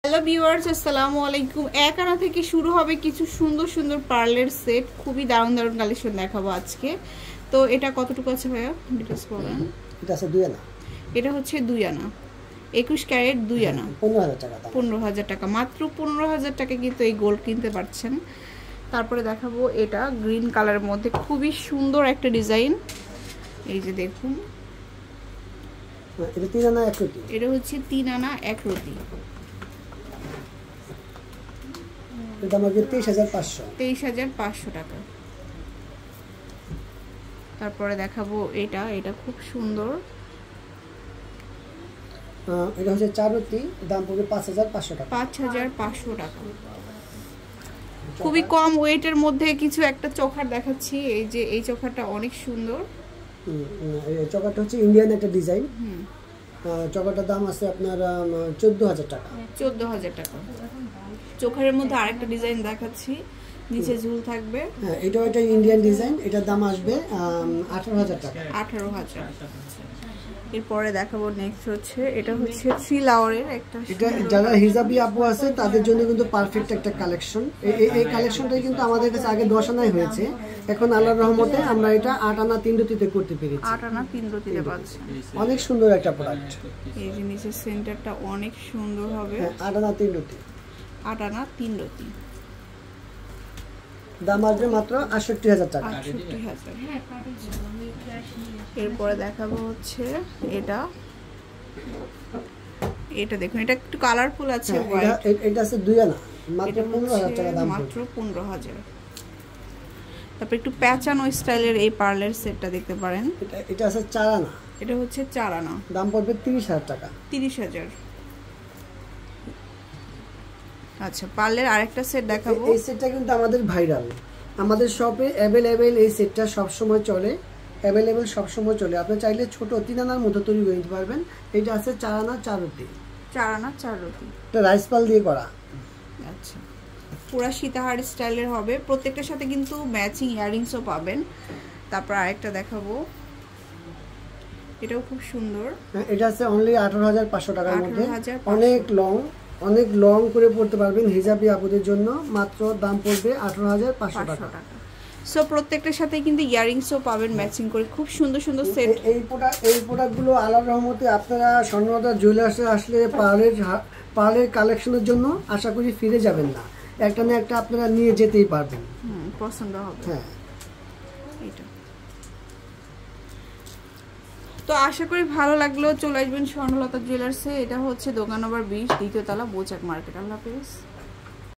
Hello viewers, আসসালামু আলাইকুম। এক আনা থেকে শুরু হবে কিছু সুন্দর সুন্দর পার্লের সেট, খুবই দারুণ দারুণ কালেকশন দেখাবো আজকে। তো এটা কতটুকু আছে ভাইয়া, ডিটেইলস বলেন। এটা আছে 2 আনা, এটা হচ্ছে 2 আনা, 21 ক্যারেট 2 আনা, 15,000 টাকা দাম। 15,000 টাকা, মাত্র 15,000 টাকা কিন্তু এই গোল্ড কিনতে পারছেন। তারপরে দেখাবো এটা গ্রিন কালারের মধ্যে খুবই সুন্দর একটা ডিজাইন, এই যে দেখুন। এটা 3 আনা 1 রতি, এটা হচ্ছে 3 আনা 1 রতি। এটা আমাদের 23,500, 23,500 টাকা। তারপরে দেখাবো এটা, এটা খুব সুন্দর। এটা হচ্ছে 4 রতি, দাম পড়বে 5,500 টাকা। 5,500 টাকা। খুবই কম ওয়েটের মধ্যে কিছু একটা চোখার দেখাচ্ছি, এই যে এই চোখাটা অনেক সুন্দর। এই চকাটা হচ্ছে ইন্ডিয়ান একটা ডিজাইন। চকাটার দাম আছে আপনার 14,000 টাকা। 14,000 টাকা। চোখারের মধ্যে আরেকটা ডিজাইন দেখাচ্ছি, নিচে ঝুল থাকবে। হ্যাঁ, এটাও একটা ইন্ডিয়ান ডিজাইন, এটার দাম আসবে 18,000 টাকা। 18,000। এরপরে দেখাবো নেক্সট হচ্ছে, এটা হচ্ছে 3 লাওয়ারের একটা। এটা যারা হিজাবি আপু আছে তাদের জন্য কিন্তু পারফেক্ট একটা কালেকশন। এই কালেকশনটাই কিন্তু আমাদের কাছে আগে 10 আনায় হয়েছে, এখন আল্লাহর রহমতে আমরা এটা 8 আনা 3 রতিতে করতে পেরেছি। 8 আনা 3 রতিতে পাচ্ছেন। অনেক সুন্দর একটা প্রোডাক্ট। এই যে নিচের সেন্টারটা অনেক সুন্দর হবে। 8 আনা 3 রতি, 8 আনা 3 রতি। দাম আসবে মাত্র 68,000 টাকা। 68,000। এরপরে দেখাবো হচ্ছে এটা, এটা দেখুন, এটা একটু কালারফুল আছে। এটা আছে 2 আনা, মাত্র 15,000 টাকা দাম, মাত্র 15,000। তারপর একটু প্যাচানো স্টাইলের এই পার্লার সেটটা দেখতে পারেন। এটা আছে 4 আনা, এটা হচ্ছে 4 আনা, দাম পড়বে 30,000 টাকা। 30,000। আচ্ছা, পার্লার আরেকটা সেট দেখাবো। এই সেটটা কিন্তু আমাদের ভাইরাল, আমাদের শপে অ্যাভেলেবেল এই সেটটা সবসময় চলে, অ্যাভেলেবেল সবসময় চলে। আপনি চাইলে ছোট 3 আনার মতো তৈরি করে নিতে পারবেন। এটা আছে 4 আনা 4 রতি, 4 আনা 4 রতি। এটা রাইস পাল দিয়ে করা। আচ্ছা, পুরা সীতাহার স্টাইলের হবে, প্রত্যেকটার সাথে কিন্তু ম্যাচিং ইয়ারিংসও পাবেন। তারপর আরেকটা দেখাবো, এটাও খুব সুন্দর। এটা আছে অনলি 18,500 টাকার মধ্যে, 18,500। অনেক লং করে পড়তে পারবেন হিজাবি আপুদের জন্য। মাত্র দাম পড়বে 18,500 টাকা। সো প্রত্যেকটার সাথে কিন্তু ইয়ারিংসও পাবেন ম্যাচিং করে, খুব সুন্দর সুন্দর সেট। এই প্রোডাক্টগুলো আল্লাহর রহমতে আপনারা স্বর্ণলতা জুয়েলার্সে আসলে পার্লের কালেকশনের জন্য আশা করি ফিরে যাবেন না, একটা না একটা আপনারা নিয়ে যেতেই পারবেন। পছন্দ হবে। হ্যাঁ, এটা তো আশা করি ভালো লাগলো। চলে আসবেন স্বর্ণলতা জুয়েলার্সে। এটা হচ্ছে দোকান নম্বর 20, দ্বিতীয় তলা, বৌচাক মার্কেট। আল্লাহ হাফেজ।